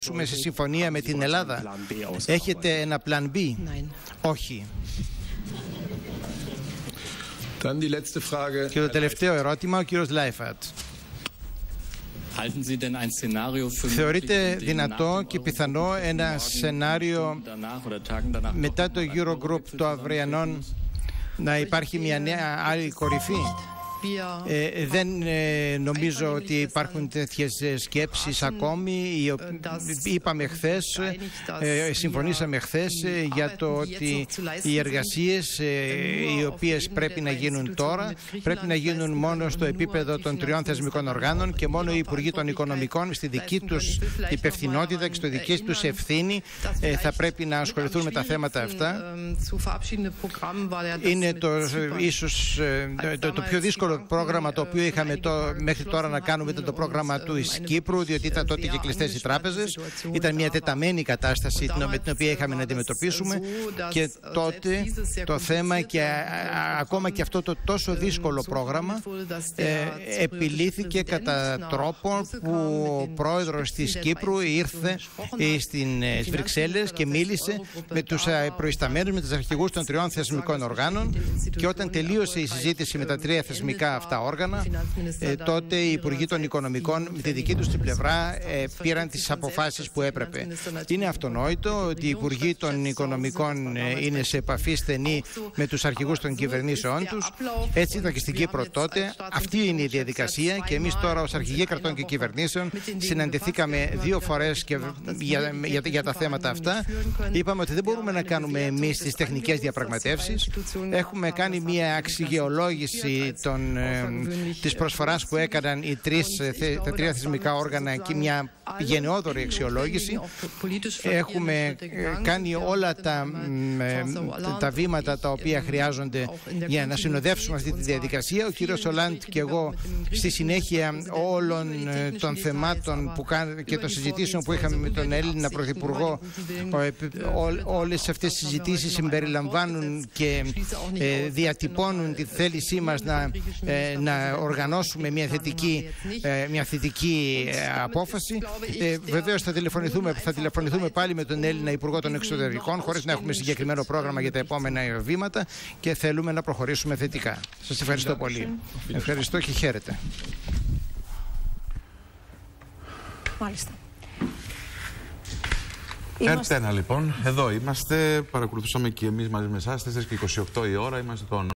σε συμφωνία με την Ελλάδα? Έχετε ένα πλαν B? Όχι. Και το τελευταίο ερώτημα, ο κύριος Λάιφατ. Θεωρείτε δυνατό και πιθανό ένα σενάριο μετά το Eurogroup το αυριανό να υπάρχει μια νέα άλλη κορυφή? Δεν νομίζω ότι υπάρχουν τέτοιες σκέψεις ακόμη. Είπαμε χθες, συμφωνήσαμε χθες για το ότι οι εργασίες οι οποίες πρέπει να γίνουν τώρα πρέπει να γίνουν μόνο στο επίπεδο των τριών θεσμικών οργάνων και μόνο οι Υπουργοί των Οικονομικών στη δική τους υπευθυνότητα και στη δική τους ευθύνη θα πρέπει να ασχοληθούν με τα θέματα αυτά. Είναι ίσως το πιο δύσκολο πρόγραμμα το οποίο είχαμε μέχρι τώρα να κάνουμε ήταν το πρόγραμμα του Κύπρου, διότι ήταν τότε και κλειστές οι τράπεζες. Ήταν μια τεταμένη κατάσταση με την οποία είχαμε να αντιμετωπίσουμε και τότε το θέμα και ακόμα και αυτό το τόσο δύσκολο πρόγραμμα επιλύθηκε κατά τρόπο που ο πρόεδρος της Κύπρου ήρθε στις Βρυξέλλες και μίλησε με τους προϊσταμένους, με τους αρχηγούς των τριών θεσμικών οργάνων και όταν τελείωσε η συζήτηση με τα τρία θεσμικά αυτά όργανα, τότε οι Υπουργοί των Οικονομικών με τη δική τους την πλευρά πήραν τις αποφάσεις που έπρεπε. Είναι αυτονόητο ότι οι Υπουργοί των Οικονομικών είναι σε επαφή στενή με τους αρχηγούς των κυβερνήσεών τους. Έτσι ήταν και στην Κύπρο τότε. Αυτή είναι η διαδικασία και εμείς τώρα ως αρχηγοί κρατών και κυβερνήσεων συναντηθήκαμε 2 φορές και για τα θέματα αυτά. Είπαμε ότι δεν μπορούμε να κάνουμε εμείς τις τεχνικές διαπραγματεύσεις. Έχουμε κάνει μια αξιολόγηση της προσφοράς που έκαναν τα τρία θεσμικά όργανα και μια γενναιόδορη αξιολόγηση. Έχουμε κάνει όλα τα βήματα τα οποία χρειάζονται για να συνοδεύσουμε αυτή τη διαδικασία. Ο κύριος Σολάντ και εγώ στη συνέχεια όλων των θεμάτων και των συζητήσεων που είχαμε με τον Έλληνα Πρωθυπουργό, όλες αυτές οι συζητήσεις συμπεριλαμβάνουν και διατυπώνουν τη θέλησή μας να οργανώσουμε μια θετική απόφαση. Βεβαίως θα τηλεφωνηθούμε πάλι με τον Έλληνα Υπουργό των Εξωτερικών χωρίς να έχουμε συγκεκριμένο πρόγραμμα για τα επόμενα βήματα και θέλουμε να προχωρήσουμε θετικά. Σας ευχαριστώ πολύ. Ευχαριστώ και χαίρετε. Μάλιστα. Ερτένα λοιπόν, εδώ είμαστε, παρακολουθούσαμε και εμείς μαζί με εσάς, 4:28 η ώρα, είμαστε το